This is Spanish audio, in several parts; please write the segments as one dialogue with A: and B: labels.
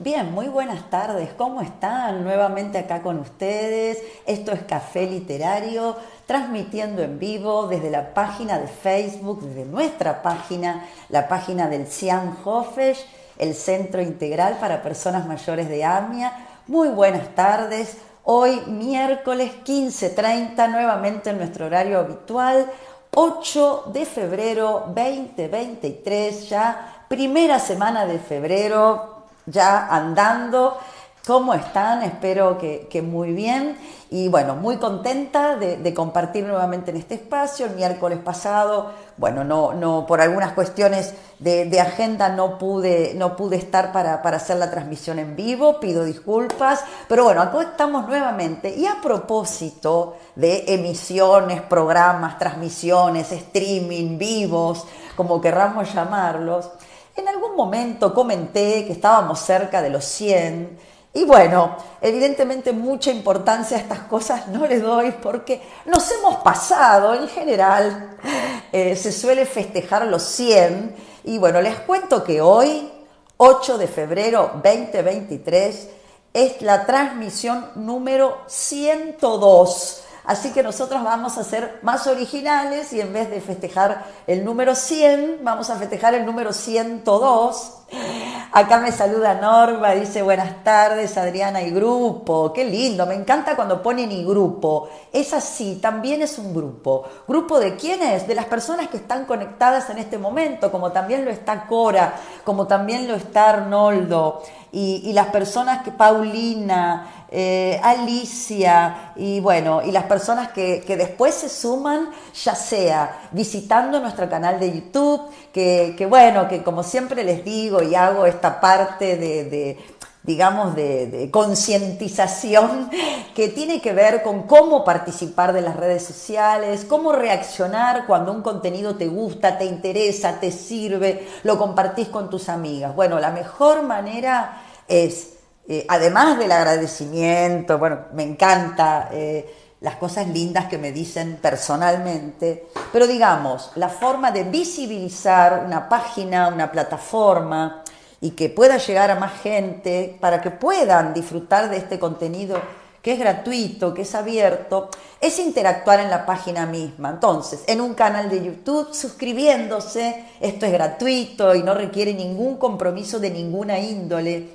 A: Bien, muy buenas tardes. ¿Cómo están? Nuevamente acá con ustedes. Esto es Café Literario, transmitiendo en vivo desde la página de Facebook, desde nuestra página, la página del CIAN Hofesh, el Centro Integral para Personas Mayores de AMIA. Muy buenas tardes. Hoy miércoles 15:30, nuevamente en nuestro horario habitual, 8 de febrero 2023, ya primera semana de febrero, ya andando. ¿Cómo están? Espero que muy bien. Y bueno, muy contenta de compartir nuevamente en este espacio. El miércoles pasado, bueno, no por algunas cuestiones de agenda no pude estar para hacer la transmisión en vivo. Pido disculpas. Pero bueno, acá estamos nuevamente. Y a propósito de emisiones, programas, transmisiones, streaming, vivos, como querramos llamarlos, en algún momento comenté que estábamos cerca de los 100 y bueno, evidentemente mucha importancia a estas cosas no les doy porque nos hemos pasado en general, se suele festejar los 100 y bueno, les cuento que hoy, 8 de febrero 2023, es la transmisión número 102. Así que nosotros vamos a ser más originales y en vez de festejar el número 100, vamos a festejar el número 102. Acá me saluda Norma, dice buenas tardes Adriana y grupo. Qué lindo, me encanta cuando ponen y grupo. Es así, también es un grupo. ¿Grupo de quiénes? De las personas que están conectadas en este momento, como también lo está Cora, como también lo está Arnoldo. Y las personas que Paulina, Alicia y bueno, y las personas que después se suman, ya sea visitando nuestro canal de YouTube, que bueno, que como siempre les digo y hago esta parte de concientización que tiene que ver con cómo participar de las redes sociales, cómo reaccionar cuando un contenido te gusta, te interesa, te sirve, lo compartís con tus amigas. Bueno, la mejor manera es, además del agradecimiento, bueno, me encanta las cosas lindas que me dicen personalmente, pero digamos, la forma de visibilizar una página, una plataforma, y que pueda llegar a más gente para que puedan disfrutar de este contenido que es gratuito, que es abierto, es interactuar en la página misma. Entonces, en un canal de YouTube, suscribiéndose, esto es gratuito y no requiere ningún compromiso de ninguna índole,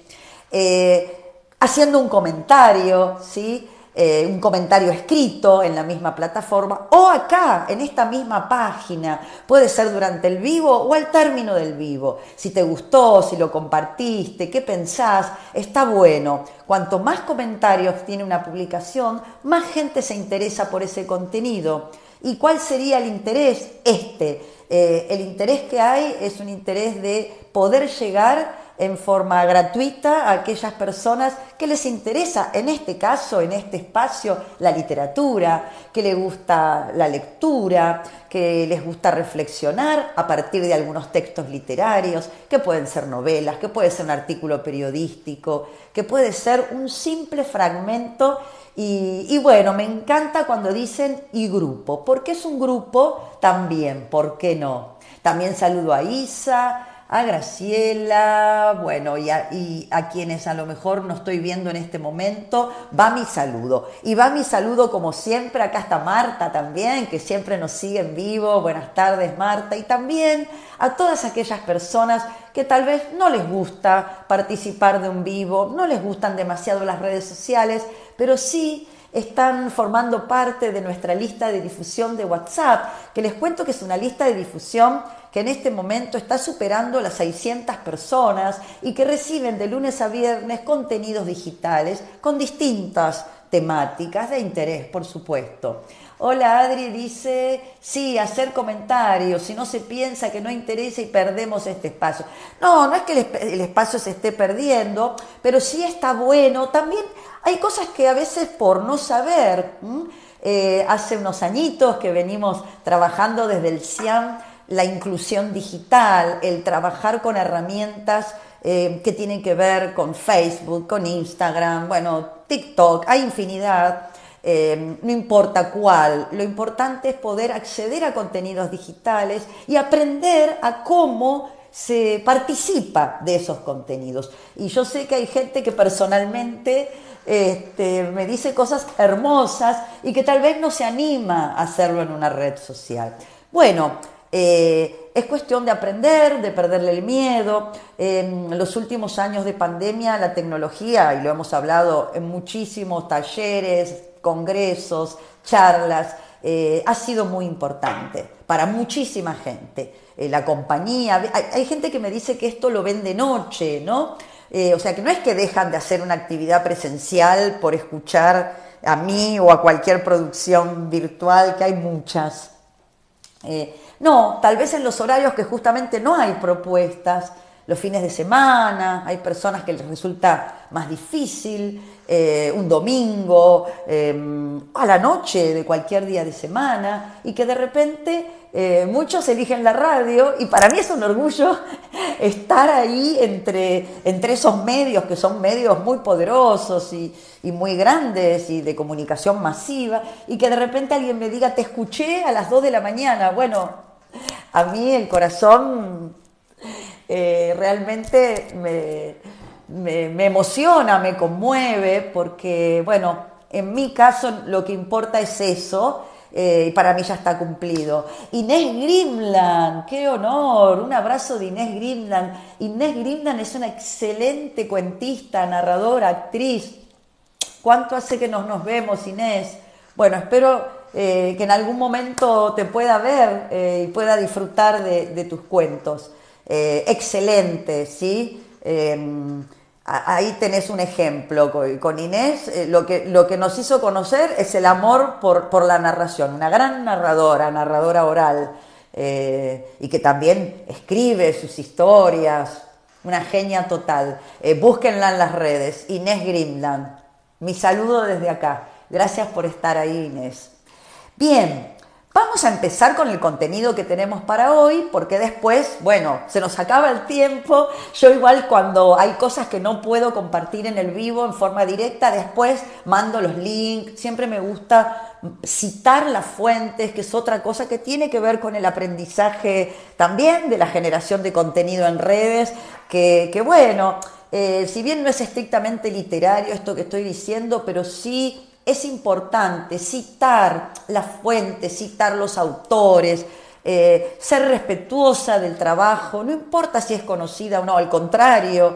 A: haciendo un comentario, ¿sí? Un comentario escrito en la misma plataforma o acá, en esta misma página, puede ser durante el vivo o al término del vivo. Si te gustó, si lo compartiste, qué pensás, está bueno. Cuanto más comentarios tiene una publicación, más gente se interesa por ese contenido. ¿Y cuál sería el interés? El interés que hay es un interés de poder llegar en forma gratuita a aquellas personas que les interesa, en este caso, en este espacio, la literatura, que les gusta la lectura, que les gusta reflexionar a partir de algunos textos literarios, que pueden ser novelas, que puede ser un artículo periodístico, que puede ser un simple fragmento. Y bueno, me encanta cuando dicen y grupo, porque es un grupo también, ¿por qué no? También saludo a Isa, a Graciela, bueno, y a quienes a lo mejor no estoy viendo en este momento, va mi saludo. Y va mi saludo como siempre, acá está Marta también, que siempre nos sigue en vivo. Buenas tardes, Marta. Y también a todas aquellas personas que tal vez no les gusta participar de un vivo, no les gustan demasiado las redes sociales, pero sí están formando parte de nuestra lista de difusión de WhatsApp, que les cuento que es una lista de difusión que en este momento está superando las 600 personas y que reciben de lunes a viernes contenidos digitales con distintas temáticas de interés, por supuesto. Hola, Adri dice, sí, hacer comentarios, si no se piensa que no interesa y perdemos este espacio. No es que el espacio se esté perdiendo, pero sí está bueno. También hay cosas que a veces por no saber, hace unos añitos que venimos trabajando desde el CIAM, la inclusión digital, el trabajar con herramientas que tienen que ver con Facebook, con Instagram, bueno, TikTok, hay infinidad. No importa cuál, lo importante es poder acceder a contenidos digitales y aprender a cómo se participa de esos contenidos. Y yo sé que hay gente que personalmente me dice cosas hermosas y que tal vez no se anima a hacerlo en una red social. Bueno, es cuestión de aprender, de perderle el miedo. En los últimos años de pandemia, la tecnología, y lo hemos hablado en muchísimos talleres, congresos, charlas, ha sido muy importante para muchísima gente. La compañía, hay gente que me dice que esto lo ven de noche, ¿no? O sea, que no es que dejan de hacer una actividad presencial por escuchar a mí o a cualquier producción virtual, que hay muchas. No, tal vez en los horarios que justamente no hay propuestas, los fines de semana, hay personas que les resulta más difícil, un domingo, a la noche de cualquier día de semana, y que de repente muchos eligen la radio, y para mí es un orgullo estar ahí entre esos medios, que son medios muy poderosos y muy grandes y de comunicación masiva, y que de repente alguien me diga, te escuché a las 2 de la mañana. Bueno, a mí el corazón realmente me emociona, me conmueve, porque, bueno, en mi caso lo que importa es eso, y para mí ya está cumplido. Inés Grimland, qué honor, un abrazo de Inés Grimland. Inés Grimland es una excelente cuentista, narradora, actriz. ¿Cuánto hace que nos vemos, Inés? Bueno, espero que en algún momento te pueda ver y pueda disfrutar de tus cuentos. Excelente, ¿sí? Ahí tenés un ejemplo con Inés. Lo que nos hizo conocer es el amor por la narración. Una gran narradora oral, y que también escribe sus historias. Una genia total. Búsquenla en las redes, Inés Grimland. Mi saludo desde acá. Gracias por estar ahí, Inés. Bien, vamos a empezar con el contenido que tenemos para hoy, porque después, bueno, se nos acaba el tiempo. Yo igual cuando hay cosas que no puedo compartir en el vivo en forma directa, después mando los links. Siempre me gusta citar las fuentes, que es otra cosa que tiene que ver con el aprendizaje también de la generación de contenido en redes, que bueno, si bien no es estrictamente literario esto que estoy diciendo, pero sí es importante citar las fuentes, citar los autores, ser respetuosa del trabajo, no importa si es conocida o no, al contrario,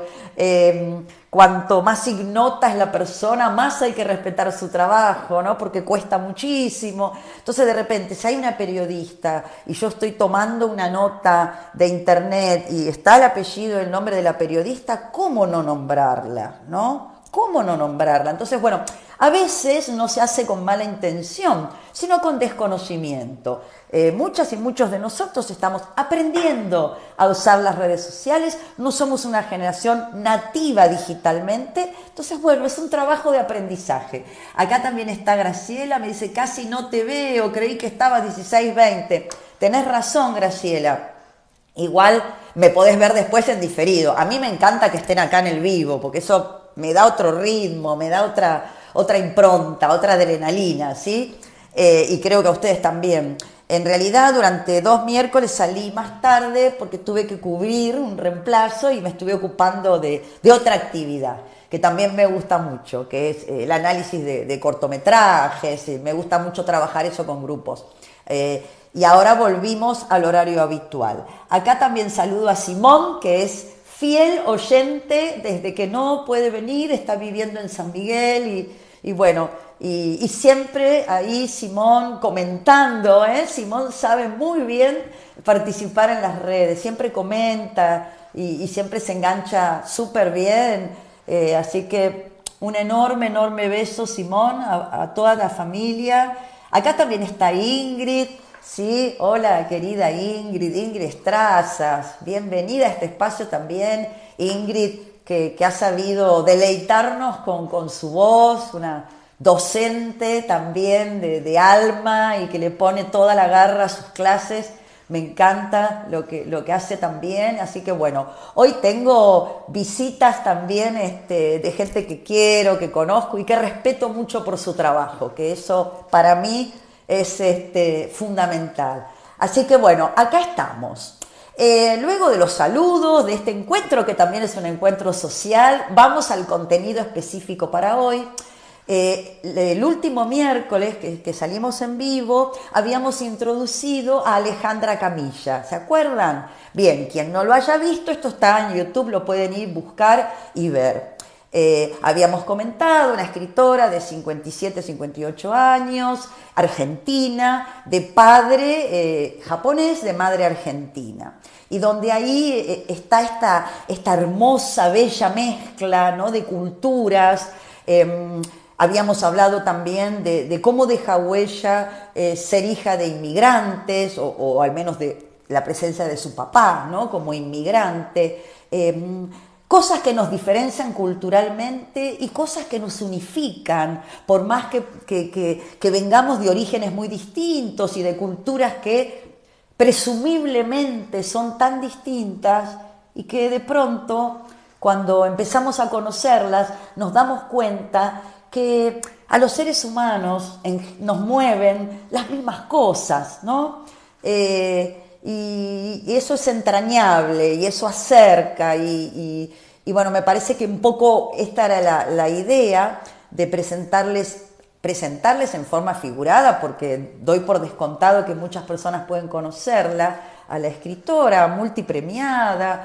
A: cuanto más ignota es la persona, más hay que respetar su trabajo, ¿no? Porque cuesta muchísimo. Entonces, de repente, si hay una periodista y yo estoy tomando una nota de internet y está el apellido, el nombre de la periodista, ¿cómo no nombrarla, no? ¿Cómo no nombrarla? Entonces, bueno, a veces no se hace con mala intención, sino con desconocimiento. Muchas y muchos de nosotros estamos aprendiendo a usar las redes sociales, no somos una generación nativa digitalmente, entonces, bueno, es un trabajo de aprendizaje. Acá también está Graciela, me dice, casi no te veo, creí que estabas 16:20. Tenés razón, Graciela. Igual me podés ver después en diferido. A mí me encanta que estén acá en el vivo, porque eso me da otro ritmo, me da otra impronta, otra adrenalina, ¿sí? Y creo que a ustedes también. En realidad, durante 2 miércoles salí más tarde porque tuve que cubrir un reemplazo y me estuve ocupando de otra actividad que también me gusta mucho, que es el análisis de cortometrajes. Me gusta mucho trabajar eso con grupos. Y ahora volvimos al horario habitual. Acá también saludo a Simón, que es fiel oyente desde que no puede venir, está viviendo en San Miguel y bueno, y siempre ahí Simón comentando, Simón sabe muy bien participar en las redes, siempre comenta y siempre se engancha súper bien, así que un enorme beso, Simón, a toda la familia. Acá también está Ingrid. Sí, hola querida Ingrid Strazas, bienvenida a este espacio también, Ingrid, que ha sabido deleitarnos con su voz, una docente también de alma y que le pone toda la garra a sus clases. Me encanta lo que hace también, así que bueno, hoy tengo visitas también de gente que quiero, que conozco y que respeto mucho por su trabajo, que eso para mí es fundamental. Así que bueno, acá estamos. Luego de los saludos, de este encuentro, que también es un encuentro social, vamos al contenido específico para hoy. El último miércoles que salimos en vivo, habíamos introducido a Alejandra Camilla, ¿se acuerdan? Bien, quien no lo haya visto, esto está en YouTube, lo pueden ir, buscar y ver. Habíamos comentado, una escritora de 57, 58 años, argentina, de padre japonés, de madre argentina. Y donde ahí está esta hermosa, bella mezcla, ¿no?, de culturas. Habíamos hablado también de cómo deja huella ser hija de inmigrantes, o al menos de la presencia de su papá, ¿no?, como inmigrante. Cosas que nos diferencian culturalmente y cosas que nos unifican, por más que vengamos de orígenes muy distintos y de culturas que presumiblemente son tan distintas, y que de pronto, cuando empezamos a conocerlas, nos damos cuenta que a los seres humanos nos mueven las mismas cosas, ¿no? Y eso es entrañable, y eso acerca, y bueno, me parece que un poco esta era la idea de presentarles en forma figurada, porque doy por descontado que muchas personas pueden conocerla, a la escritora multipremiada,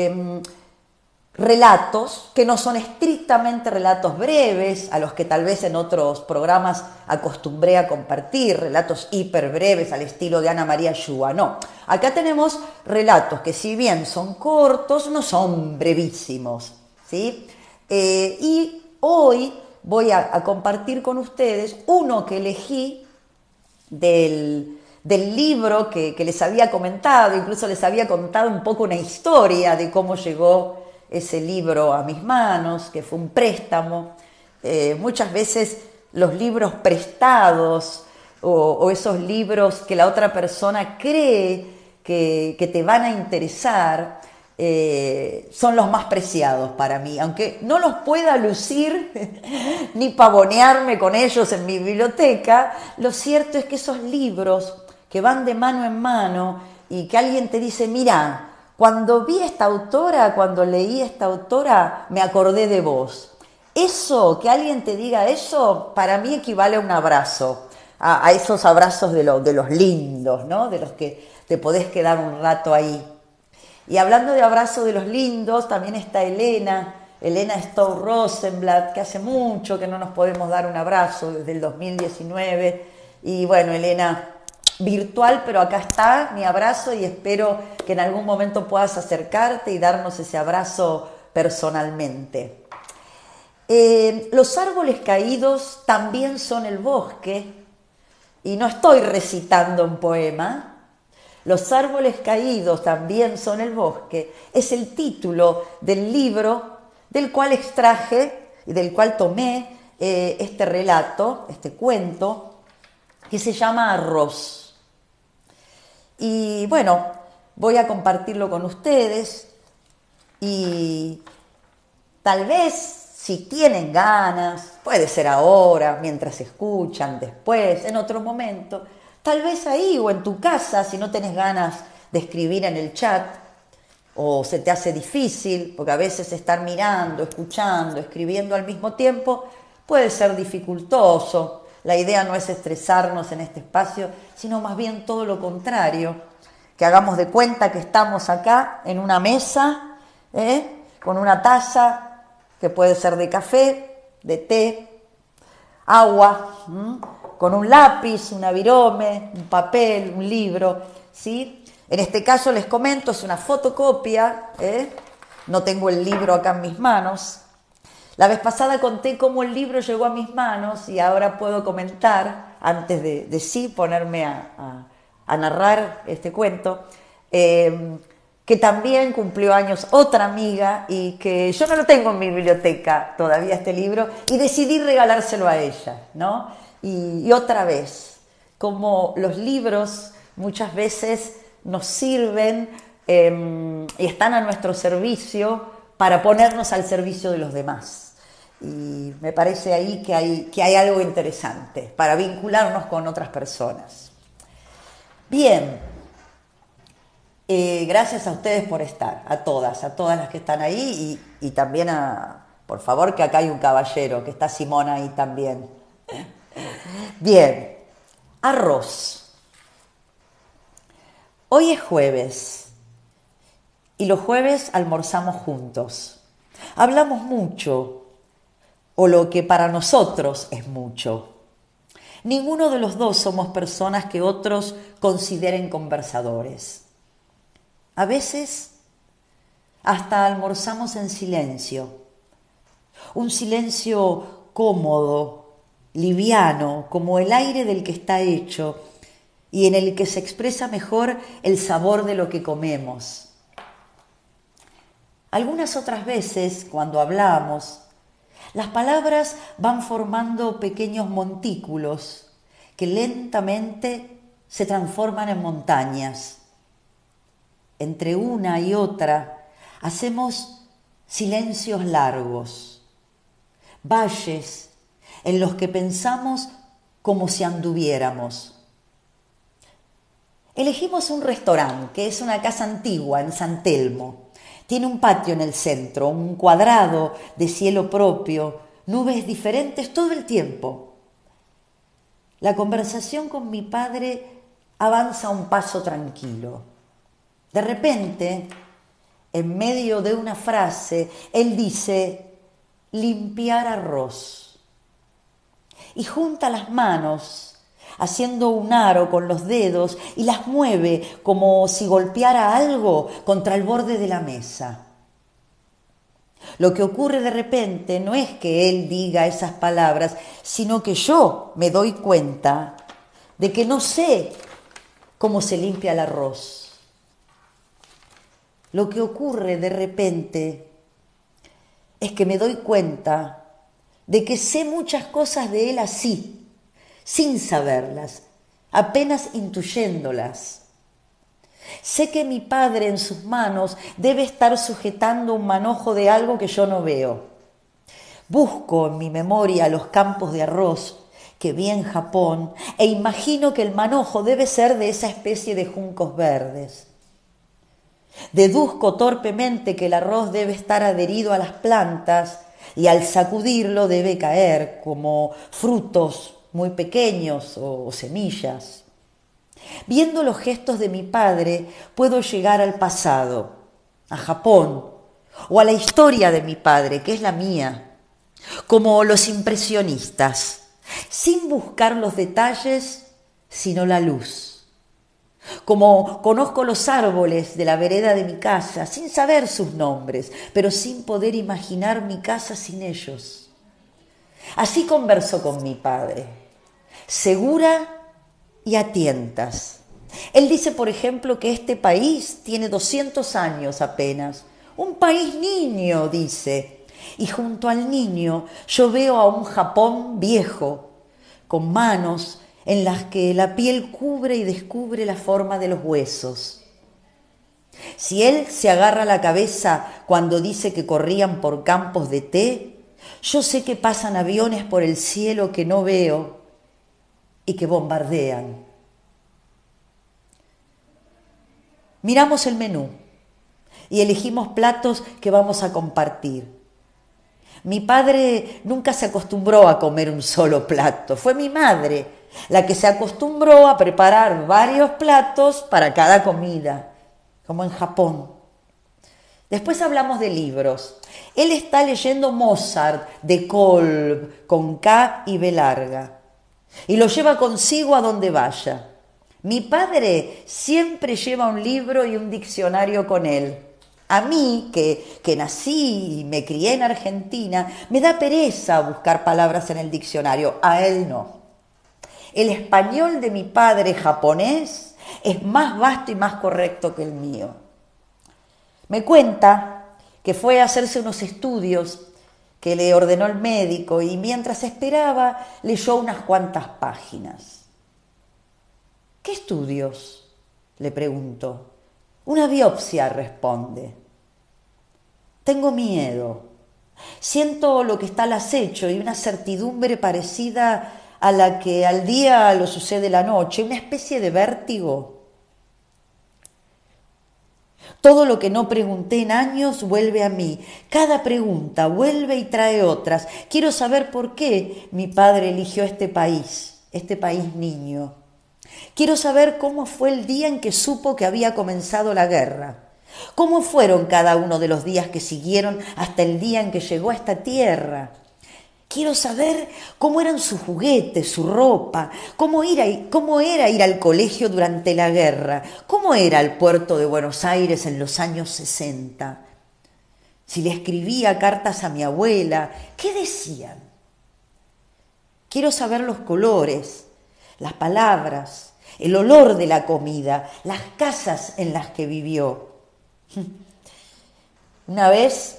A: relatos que no son estrictamente relatos breves, a los que tal vez en otros programas acostumbré a compartir, relatos hiper breves al estilo de Ana María Shua. No, acá tenemos relatos que, si bien son cortos, no son brevísimos, ¿sí? Y hoy voy a compartir con ustedes uno que elegí del libro que les había comentado. Incluso les había contado un poco una historia de cómo llegó ese libro a mis manos, que fue un préstamo. Muchas veces los libros prestados o esos libros que la otra persona cree que te van a interesar, son los más preciados para mí, aunque no los pueda lucir ni pavonearme con ellos en mi biblioteca. Lo cierto es que esos libros que van de mano en mano y que alguien te dice: mira, cuando vi esta autora, cuando leí esta autora, me acordé de vos. Eso, que alguien te diga eso, para mí equivale a un abrazo, a esos abrazos de los lindos, ¿no?, de los que te podés quedar un rato ahí. Y hablando de abrazo de los lindos, también está Elena Stowe Rosenblatt, que hace mucho que no nos podemos dar un abrazo, desde el 2019. Y bueno, Elena, virtual, pero acá está mi abrazo, y espero que en algún momento puedas acercarte y darnos ese abrazo personalmente. Los árboles caídos también son el bosque, y no estoy recitando un poema. Los árboles caídos también son el bosque es el título del libro del cual extraje y del cual tomé este relato, este cuento, que se llama Arroz. Y bueno, voy a compartirlo con ustedes, y tal vez, si tienen ganas, puede ser ahora, mientras escuchan, después, en otro momento, tal vez ahí o en tu casa, si no tenés ganas de escribir en el chat, o se te hace difícil, porque a veces estar mirando, escuchando, escribiendo al mismo tiempo puede ser dificultoso. La idea no es estresarnos en este espacio, sino más bien todo lo contrario, que hagamos de cuenta que estamos acá en una mesa, con una taza, que puede ser de café, de té, agua, con un lápiz, una virome, un papel, un libro, ¿sí? En este caso, les comento, es una fotocopia, no tengo el libro acá en mis manos. La vez pasada conté cómo el libro llegó a mis manos, y ahora puedo comentar, antes de sí ponerme a narrar este cuento, que también cumplió años otra amiga, y que yo no lo tengo en mi biblioteca todavía, este libro, y decidí regalárselo a ella, ¿no? Y otra vez, como los libros muchas veces nos sirven y están a nuestro servicio para ponernos al servicio de los demás. Y me parece ahí que hay algo interesante para vincularnos con otras personas. Bien. Gracias a ustedes por estar, a todas las que están ahí y también por favor, que acá hay un caballero, que está Simona ahí también. Bien, arroz. Hoy es jueves y los jueves almorzamos juntos. Hablamos mucho, o lo que para nosotros es mucho. Ninguno de los dos somos personas que otros consideren conversadores. A veces hasta almorzamos en silencio, un silencio cómodo, liviano, como el aire del que está hecho y en el que se expresa mejor el sabor de lo que comemos. Algunas otras veces, cuando hablamos, las palabras van formando pequeños montículos que lentamente se transforman en montañas. Entre una y otra hacemos silencios largos, valles en los que pensamos como si anduviéramos. Elegimos un restaurante, que es una casa antigua en San Telmo. Tiene un patio en el centro, un cuadrado de cielo propio, nubes diferentes todo el tiempo. La conversación con mi padre avanza a un paso tranquilo. De repente, en medio de una frase, él dice, limpiar arroz. Y junta las manos, haciendo un aro con los dedos, y las mueve como si golpeara algo contra el borde de la mesa. Lo que ocurre de repente no es que él diga esas palabras, sino que yo me doy cuenta de que no sé cómo se limpia el arroz. Lo que ocurre de repente es que me doy cuenta de que sé muchas cosas de él así, sin saberlas, apenas intuyéndolas. Sé que mi padre en sus manos debe estar sujetando un manojo de algo que yo no veo. Busco en mi memoria los campos de arroz que vi en Japón e imagino que el manojo debe ser de esa especie de juncos verdes. Deduzco torpemente que el arroz debe estar adherido a las plantas y al sacudirlo debe caer como frutos muy pequeños o semillas. Viendo los gestos de mi padre, puedo llegar al pasado, a Japón, o a la historia de mi padre, que es la mía, como los impresionistas, sin buscar los detalles, sino la luz. Como conozco los árboles de la vereda de mi casa, sin saber sus nombres, pero sin poder imaginar mi casa sin ellos. Así converso con mi padre, segura y a tientas. Él dice, por ejemplo, que este país tiene 200 años apenas. Un país niño, dice. Y junto al niño yo veo a un Japón viejo, con manos en las que la piel cubre y descubre la forma de los huesos. Si él se agarra la cabeza cuando dice que corrían por campos de té, yo sé que pasan aviones por el cielo que no veo y que bombardean. Miramos el menú y elegimos platos que vamos a compartir. Mi padre nunca se acostumbró a comer un solo plato, fue mi madre la que se acostumbró a preparar varios platos para cada comida, como en Japón. Después hablamos de libros. Él está leyendo Mozart de Kolb, con K y B larga, y lo lleva consigo a donde vaya. Mi padre siempre lleva un libro y un diccionario con él. A mí, que nací y me crié en Argentina, me da pereza buscar palabras en el diccionario. A él no. El español de mi padre japonés es más vasto y más correcto que el mío. Me cuenta que fue a hacerse unos estudios que le ordenó el médico y mientras esperaba leyó unas cuantas páginas. ¿Qué estudios?, le pregunto. Una biopsia, responde. Tengo miedo. Siento lo que está al acecho y una certidumbre parecida a la que al día lo sucede la noche, una especie de vértigo. Todo lo que no pregunté en años vuelve a mí. Cada pregunta vuelve y trae otras. Quiero saber por qué mi padre eligió este país niño. Quiero saber cómo fue el día en que supo que había comenzado la guerra. ¿Cómo fueron cada uno de los días que siguieron hasta el día en que llegó a esta tierra? Quiero saber cómo eran sus juguetes, su ropa, cómo era ir al colegio durante la guerra, cómo era el puerto de Buenos Aires en los años 60. Si le escribía cartas a mi abuela, ¿qué decían? Quiero saber los colores, las palabras, el olor de la comida, las casas en las que vivió. Una vez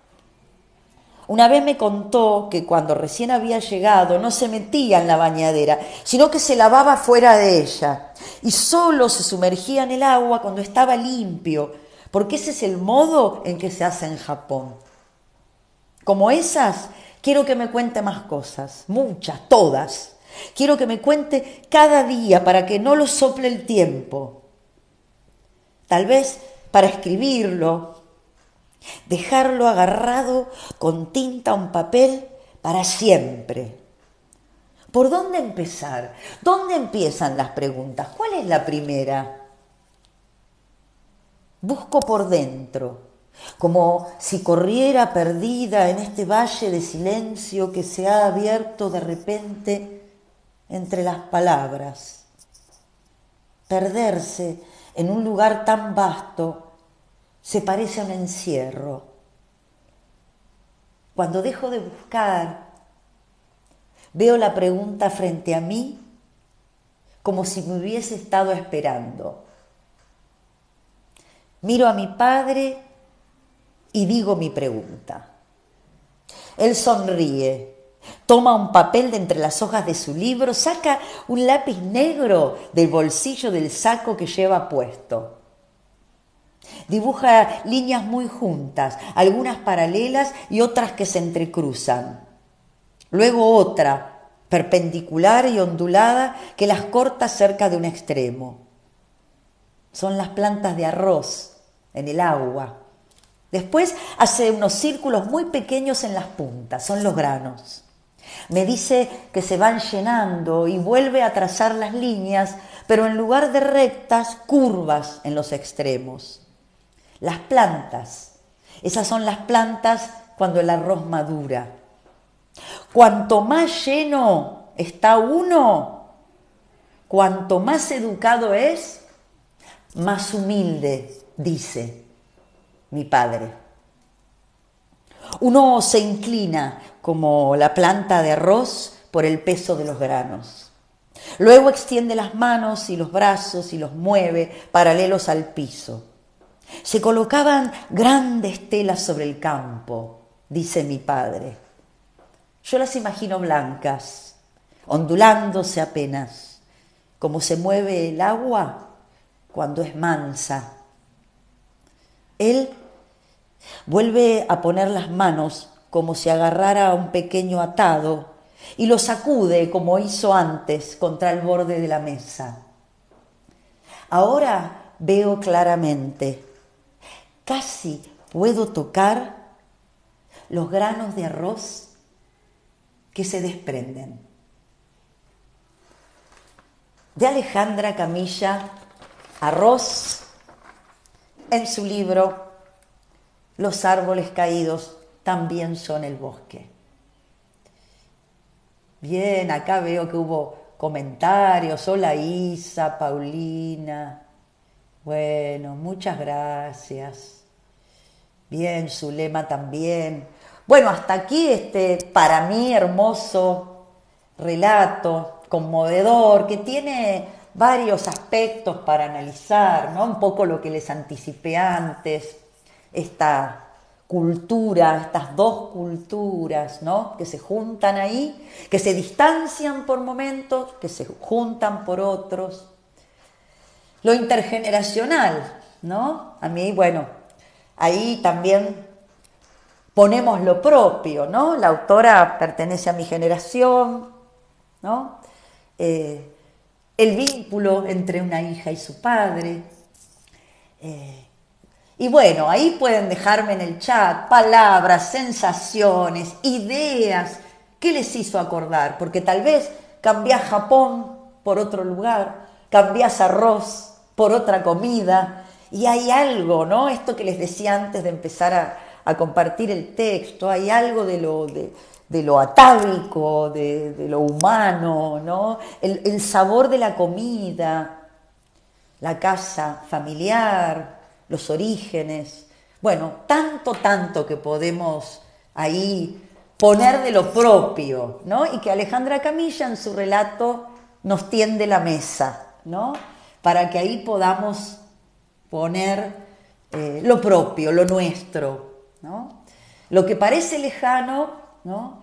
A: me contó que cuando recién había llegado no se metía en la bañadera, sino que se lavaba fuera de ella y solo se sumergía en el agua cuando estaba limpio, porque ese es el modo en que se hace en Japón. Como esas, quiero que me cuente más cosas, muchas, todas. Quiero que me cuente cada día para que no lo sople el tiempo. Tal vez para escribirlo, dejarlo agarrado con tinta a un papel para siempre. ¿Por dónde empezar? ¿Dónde empiezan las preguntas? ¿Cuál es la primera? Busco por dentro, como si corriera perdida en este valle de silencio que se ha abierto de repente entre las palabras. Perderse en un lugar tan vasto se parece a un encierro. Cuando dejo de buscar, veo la pregunta frente a mí como si me hubiese estado esperando. Miro a mi padre y digo mi pregunta. Él sonríe, toma un papel de entre las hojas de su libro, saca un lápiz negro del bolsillo del saco que lleva puesto. Dibuja líneas muy juntas, algunas paralelas y otras que se entrecruzan. Luego otra, perpendicular y ondulada, que las corta cerca de un extremo. Son las plantas de arroz en el agua. Después hace unos círculos muy pequeños en las puntas, son los granos. Me dice que se van llenando y vuelve a trazar las líneas, pero en lugar de rectas, curvas en los extremos. Las plantas, esas son las plantas cuando el arroz madura. Cuanto más lleno está uno, cuanto más educado es, más humilde, dice mi padre. Uno se inclina como la planta de arroz por el peso de los granos. Luego extiende las manos y los brazos y los mueve paralelos al piso. Se colocaban grandes telas sobre el campo, dice mi padre. Yo las imagino blancas, ondulándose apenas, como se mueve el agua cuando es mansa. Él vuelve a poner las manos como si agarrara a un pequeño atado y lo sacude como hizo antes contra el borde de la mesa. Ahora veo claramente. Casi puedo tocar los granos de arroz que se desprenden. De Alejandra Camilla Arroz, en su libro Los árboles caídos también son el bosque. Bien, acá veo que hubo comentarios. Hola Isa, Paulina. Bueno, muchas gracias. Bien, Zulema también. Bueno, hasta aquí para mí hermoso relato, conmovedor, que tiene varios aspectos para analizar, ¿no? Un poco lo que les anticipé antes, esta cultura, estas dos culturas, ¿no? Que se juntan ahí, que se distancian por momentos, que se juntan por otros. Lo intergeneracional, ¿no? A mí, bueno, ahí también ponemos lo propio, ¿no? La autora pertenece a mi generación, ¿no? El vínculo entre una hija y su padre, Y bueno, ahí pueden dejarme en el chat palabras, sensaciones, ideas, ¿qué les hizo acordar? Porque tal vez cambiás Japón por otro lugar, cambiás arroz por otra comida, y hay algo, ¿no? Esto que les decía antes de empezar a compartir el texto, hay algo de lo atávico, de lo humano, ¿no? El sabor de la comida, la casa familiar, los orígenes, bueno, tanto que podemos ahí poner de lo propio, ¿no? Y que Alejandra Camilla en su relato nos tiende la mesa, ¿no? Para que ahí podamos poner lo propio, lo nuestro, ¿no? Lo que parece lejano, ¿no?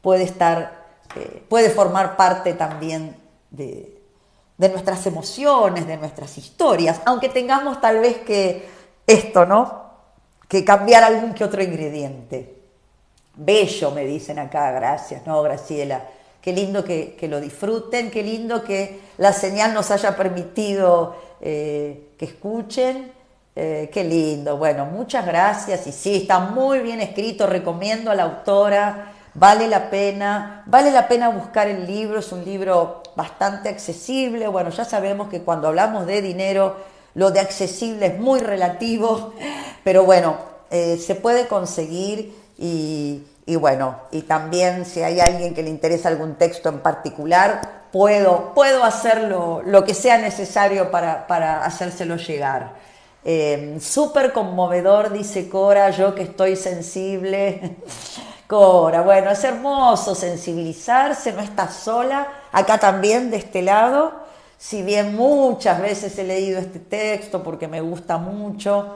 A: Puede formar parte también de nuestras emociones, de nuestras historias, aunque tengamos tal vez ¿no? Que cambiar algún que otro ingrediente. Bello, me dicen acá, gracias, no, Graciela. Qué lindo que lo disfruten, qué lindo que la señal nos haya permitido que escuchen, qué lindo. Bueno, muchas gracias, y sí, está muy bien escrito, recomiendo a la autora, vale la pena buscar el libro, es un libro bastante accesible. Bueno, ya sabemos que cuando hablamos de dinero, lo de accesible es muy relativo, pero bueno, se puede conseguir y bueno, y también si hay alguien que le interesa algún texto en particular, puedo hacer lo que sea necesario para hacérselo llegar. Súper conmovedor, dice Cora, yo que estoy sensible. Cora, bueno, es hermoso sensibilizarse, no estás sola, acá también de este lado, si bien muchas veces he leído este texto porque me gusta mucho,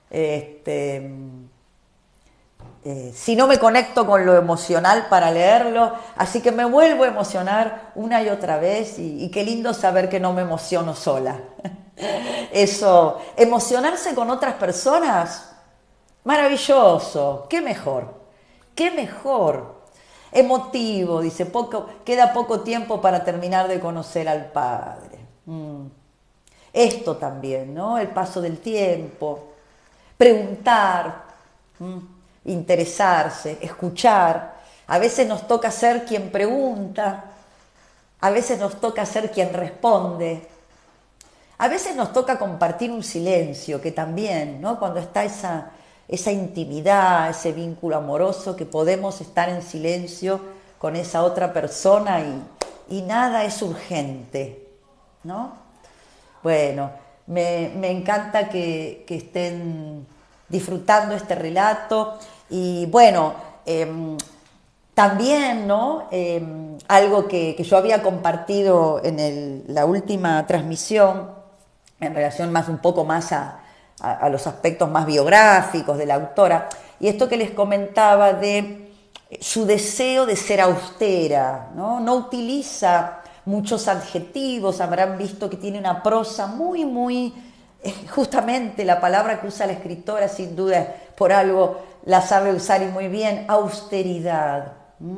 A: si no me conecto con lo emocional para leerlo, así que me vuelvo a emocionar una y otra vez, y qué lindo saber que no me emociono sola. Eso, emocionarse con otras personas, maravilloso, qué mejor, qué mejor. Emotivo, dice, queda poco tiempo para terminar de conocer al Padre. Esto también, ¿no? El paso del tiempo, preguntar, interesarse, escuchar. A veces nos toca ser quien pregunta, a veces nos toca ser quien responde, a veces nos toca compartir un silencio, que también, ¿no? Cuando está esa intimidad, ese vínculo amoroso, que podemos estar en silencio con esa otra persona y nada es urgente, ¿no? Bueno, me encanta que estén disfrutando este relato, y bueno, también, ¿no? Algo que yo había compartido en la última transmisión, en relación un poco más a los aspectos más biográficos de la autora, y esto que les comentaba de su deseo de ser austera, ¿no? No utiliza muchos adjetivos, habrán visto que tiene una prosa muy, justamente la palabra que usa la escritora, sin duda, por algo la sabe usar y muy bien, austeridad.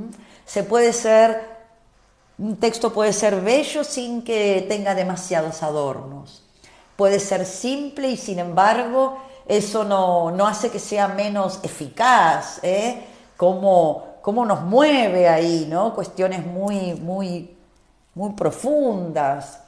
A: Un texto puede ser bello sin que tenga demasiados adornos. Puede ser simple y sin embargo eso no hace que sea menos eficaz, ¿eh? Cómo nos mueve ahí, ¿no? Cuestiones muy profundas.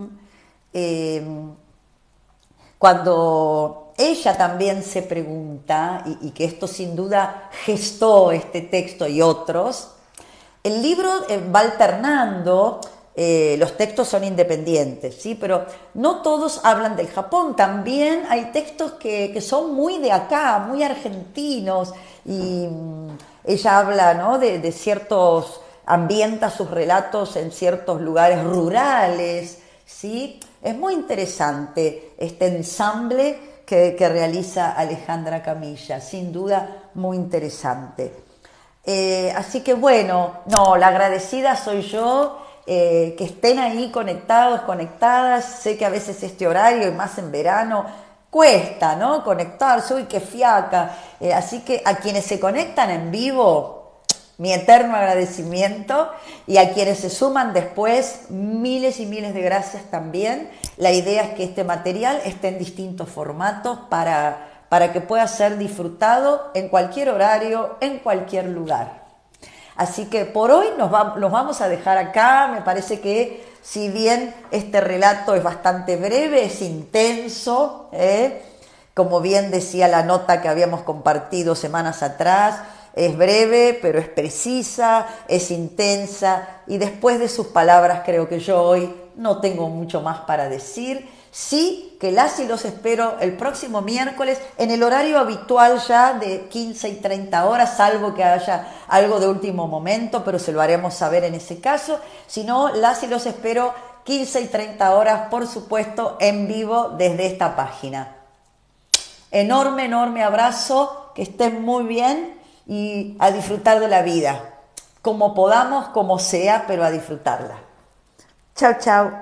A: Cuando ella también se pregunta, y que esto sin duda gestó este texto y otros, el libro va alternando. Los textos son independientes, ¿sí? Pero no todos hablan del Japón, también hay textos que son muy de acá, muy argentinos, y ella habla, ¿no? de ciertos, ambienta sus relatos en ciertos lugares rurales, ¿sí? Es muy interesante este ensamble que realiza Alejandra Camilla, sin duda muy interesante. Así que bueno, no, la agradecida soy yo. Que estén ahí conectados, conectadas. Sé que a veces este horario, y más en verano, cuesta, ¿no? Conectarse, uy, qué fiaca. Así que a quienes se conectan en vivo, mi eterno agradecimiento, y a quienes se suman después, miles y miles de gracias también. La idea es que este material esté en distintos formatos para para que pueda ser disfrutado en cualquier horario, en cualquier lugar. Así que por hoy los vamos a dejar acá. Me parece que si bien este relato es bastante breve, es intenso, como bien decía la nota que habíamos compartido semanas atrás, es breve, pero es precisa, es intensa, y después de sus palabras creo que yo hoy no tengo mucho más para decir. Sí, que las y los espero el próximo miércoles en el horario habitual ya de 15 y 30 horas, salvo que haya algo de último momento, pero se lo haremos saber en ese caso. Si no, las y los espero 15 y 30 horas, por supuesto, en vivo desde esta página. Enorme, enorme abrazo, que estén muy bien y a disfrutar de la vida, como podamos, como sea, pero a disfrutarla. Chao, chao.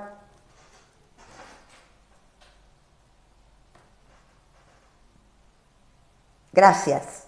A: Gracias.